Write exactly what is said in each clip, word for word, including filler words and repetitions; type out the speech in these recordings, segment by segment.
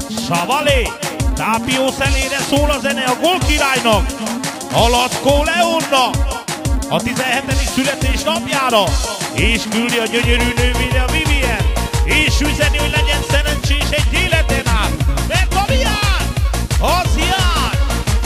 Savalé, Tápió szelére szól a zene a gólkirálynak, a Lackó Leonnak, a tizenhetedik születésnapjára, és küldi a gyönyörű nővére a Vivien, és üzeni, hogy legyen szerencsés egy életen át, mert ami jár, az jár!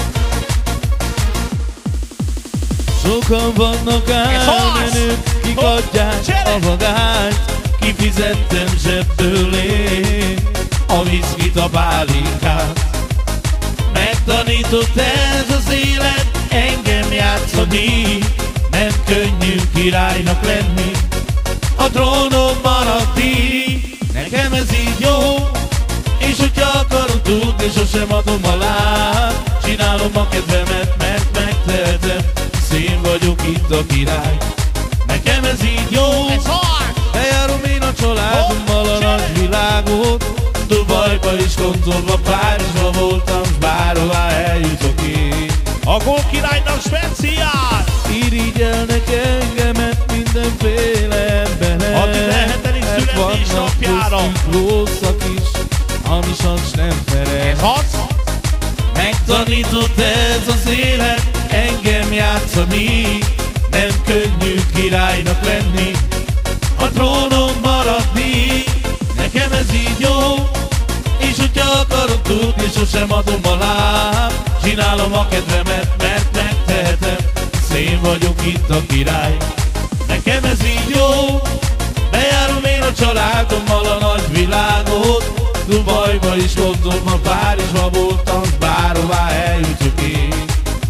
Sokan vannak álmenők, kik adják a vagányt, kifizettem zsebből én a viszkit, a pálinkát. Megtanított ez az élet engem játszani, nem könnyű királynak lenni, a trónon maradni. Nekem ez így jó, és hogyha akarod tudni, sosem adom alá. Csinálom a kedvemet, mert megtehetem, én vagyok itt a király. Nekem ez így jó, bejárom én a családommal a nagyvilágot. Dubajba is gondolva, Párizsba voltam, s bárhová eljutok én. A gólkirálynak speciál! Irigyelnek engemet mindenféle emberek, a tizenhetedik születésnapjára rosszak is, ami sajnos nem feret. Ez az? Megtanított ez az élet engem játszani, nem könnyű királynak lenni, a trónon maradni. Nekem ez így jó, és hogyha akarod tudni, sosem adom alá. Csinálom a kedvemet, mert megtehetem, hisz én vagyok itt a király. Nekem ez így jó, bejárom én a családommal a nagyvilágot. Dubajba is gondolva, Párizsba voltam, bárhová eljutok én.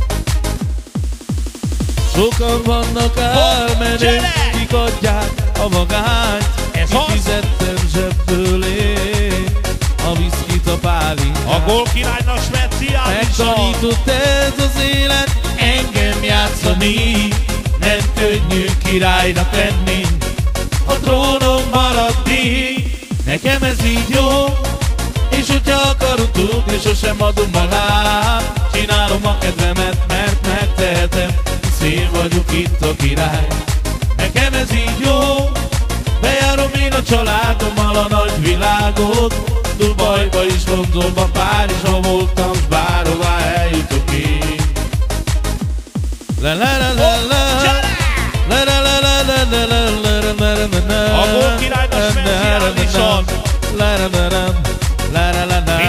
Sokan vannak álmenők, kik adják a vagányt, kifizettem zsebből én a viszkit, a pálinkát. A gólkirálynak speciális. Megtanított ez az élet engem játszani, nem könnyű királynak lenni, a trónon maradni. Nekem ez így jó, és hogyha akarod tudni, sosem adom alá. Csinálom a kedvemet, mert megtehetem, hisz én vagyok itt a király. Nekem ez így jó, bejárom én a családommal a nagyvilágot. Dubajba is gondolva, Párizsba voltam, s bárhová eljutok én. La la la la la, la la la la la la la la la la. A gólkirálynak speciálisan. La la la la la la la.